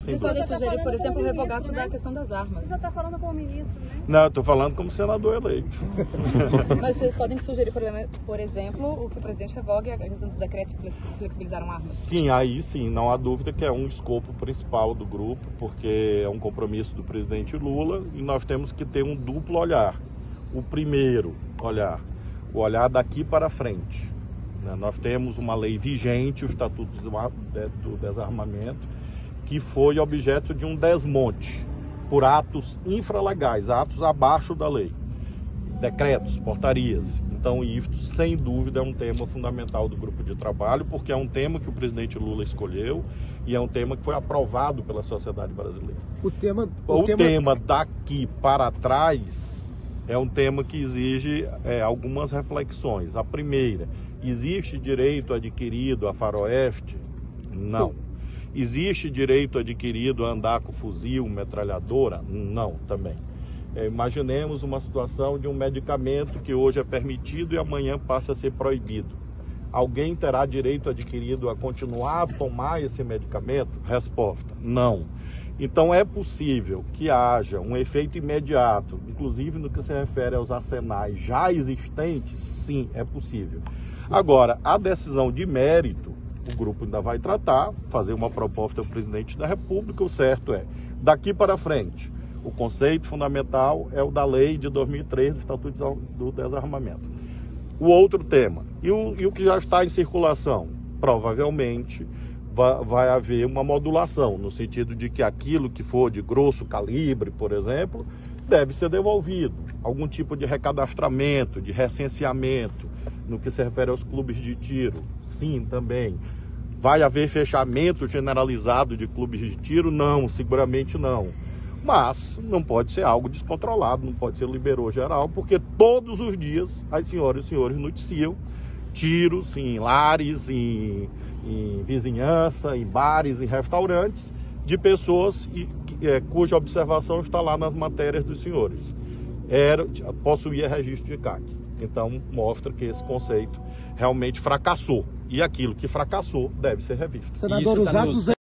Vocês podem sugerir, por exemplo, o revogaço da questão das armas. Você já está falando como ministro, né? Não, eu estou falando como senador eleito. Mas vocês podem sugerir, por exemplo, o que o presidente revogue a questão dos decretos que flexibilizaram armas? Sim, aí sim, não há dúvida que é um escopo principal do grupo, porque é um compromisso do presidente Lula e nós temos que ter um duplo olhar. O primeiro olhar, o olhar daqui para frente. Nós temos uma lei vigente, o Estatuto do Desarmamento, que foi objeto de um desmonte por atos infralegais, atos abaixo da lei, decretos, portarias. Então, isto, sem dúvida, é um tema fundamental do grupo de trabalho, porque é um tema que o presidente Lula escolheu e é um tema que foi aprovado pela sociedade brasileira. O tema daqui para trás é um tema que exige algumas reflexões. A primeira, existe direito adquirido a faroeste? Não. Existe direito adquirido a andar com fuzil, metralhadora? Não, também. Imaginemos uma situação de um medicamento que hoje é permitido e amanhã passa a ser proibido. Alguém terá direito adquirido a continuar a tomar esse medicamento? Resposta, não. Então é possível que haja um efeito imediato, inclusive no que se refere aos arsenais já existentes, sim, é possível. Agora, a decisão de mérito, o grupo ainda vai tratar, fazer uma proposta ao presidente da República. O certo é, daqui para frente, o conceito fundamental é o da lei de 2003, do Estatuto do Desarmamento. O outro tema, e o que já está em circulação, provavelmente vai haver uma modulação, no sentido de que aquilo que for de grosso calibre, por exemplo, deve ser devolvido. Algum tipo de recadastramento, de recenseamento, no que se refere aos clubes de tiro, sim, também. Vai haver fechamento generalizado de clubes de tiro? Não, seguramente não. Mas não pode ser algo descontrolado, não pode ser liberou geral, porque todos os dias as senhoras e senhores noticiam tiros em lares, em vizinhança, em bares, em restaurantes, de pessoas cuja observação está lá nas matérias dos senhores. Possuía registro de CAC. Então, mostra que esse conceito realmente fracassou. E aquilo que fracassou deve ser revisto. Senador, os atos